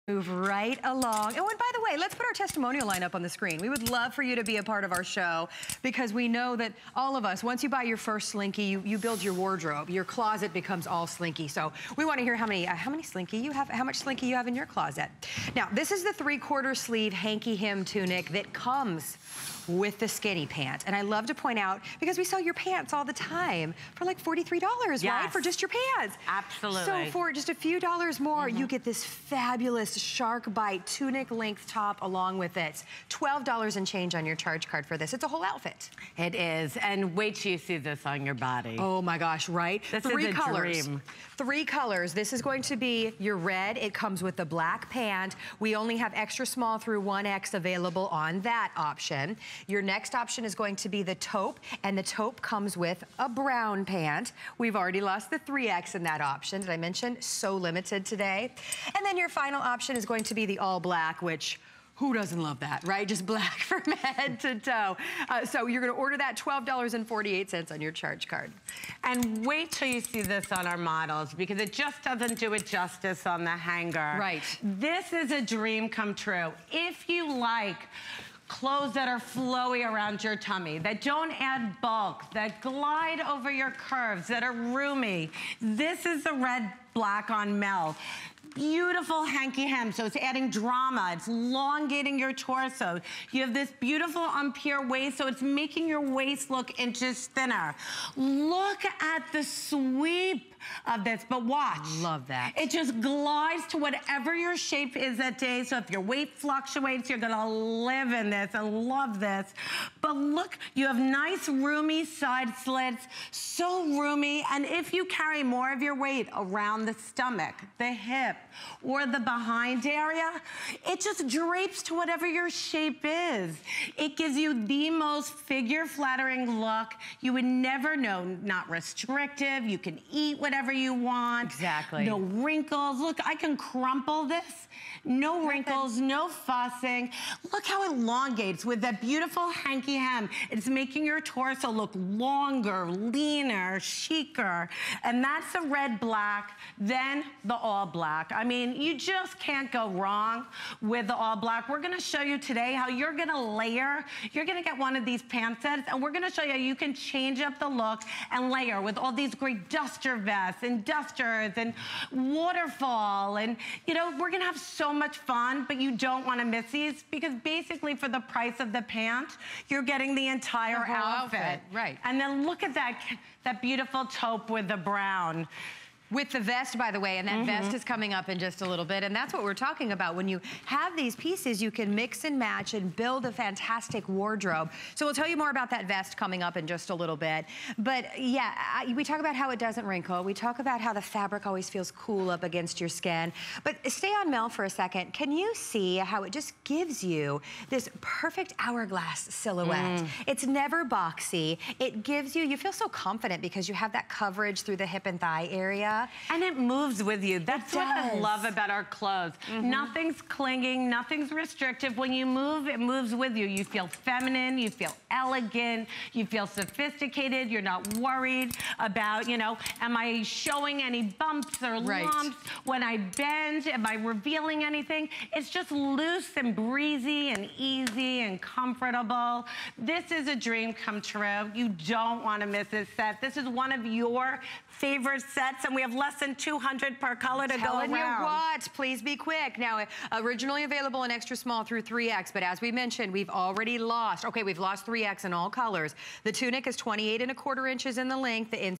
Move right along. Oh, and by the way, let's put our testimonial line up on the screen. We would love for you to be a part of our show because we know that all of us, once you buy your first Slinky, you build your wardrobe. Your closet becomes all Slinky. So we want to hear how many Slinky you have, how much Slinky you have in your closet. Now, this is the 3/4 sleeve hanky hem tunic that comes with the skinny pant. And I love to point out, because we sell your pants all the time for like $43, right? For just your pants. Absolutely. So for just a few dollars more, you get this fabulous shark bite tunic length top along with it. $12 and change on your charge card for this. It's a whole outfit. It is. And wait till you see this on your body. Oh my gosh, right? This is a dream. 3 colors. This is going to be your red. It comes with the black pant. We only have extra small through 1X available on that option. Your next option is going to be the taupe, and the taupe comes with a brown pant. We've already lost the 3X in that option. Did I mention? So limited today. And then your final option is going to be the all black, which who doesn't love that, right? Just black from head to toe. So you're gonna order that $12.48 on your charge card. And wait till you see this on our models, because it just doesn't do it justice on the hanger. Right. This is a dream come true. If you like clothes that are flowy around your tummy, that don't add bulk, that glide over your curves, that are roomy, this is the red black on Mel. Beautiful hanky hem, so it's adding drama, it's elongating your torso. You have this beautiful Empire waist, so it's making your waist look inches thinner. Look at the sweep of this, but watch. Love that. It just glides to whatever your shape is that day, so if your weight fluctuates, you're gonna live in this and love this. But look, you have nice roomy side slits, so roomy, and if you carry more of your weight around the stomach, the hip, or the behind area, it just drapes to whatever your shape is. It gives you the most figure-flattering look. You would never know, not restrictive, you can eat whatever you want. Exactly. No wrinkles. Look, I can crumple this. No wrinkles, no fussing. Look how it elongates with that beautiful hanky hem. It's making your torso look longer, leaner, chicer. And that's the red black, then the all black. I mean, you just can't go wrong with the all black. We're gonna show you today how you're gonna layer. You're gonna get one of these pant sets, and we're gonna show you how you can change up the look and layer with all these great duster vests and dusters and waterfall. And, you know, we're gonna have so much fun, but you don't wanna miss these, because basically for the price of the pant, you're getting the entire outfit. Right. And then look at that beautiful taupe with the brown. With the vest, by the way, and that vest is coming up in just a little bit, and that's what we're talking about. When you have these pieces, you can mix and match and build a fantastic wardrobe. So we'll tell you more about that vest coming up in just a little bit. But yeah, we talk about how it doesn't wrinkle. We talk about how the fabric always feels cool up against your skin. But stay on Mel for a second. Can you see how it just gives you this perfect hourglass silhouette? It's never boxy. It gives you, you feel so confident because you have that coverage through the hip and thigh area. And it moves with you. That's what I love about our clothes. Nothing's clinging, nothing's restrictive. When you move, it moves with you. You feel feminine, you feel elegant, you feel sophisticated. You're not worried about, you know, am I showing any bumps or lumps? When I bend, am I revealing anything? It's just loose and breezy and easy and comfortable. This is a dream come true. You don't want to miss this set. This is one of your favorite sets, and we have less than 200 per color to go around. Telling you what, please be quick. Now, originally available in extra small through 3X, but as we mentioned, we've already lost. Okay, we've lost 3X in all colors. The tunic is 28 1/4 inches in the length. The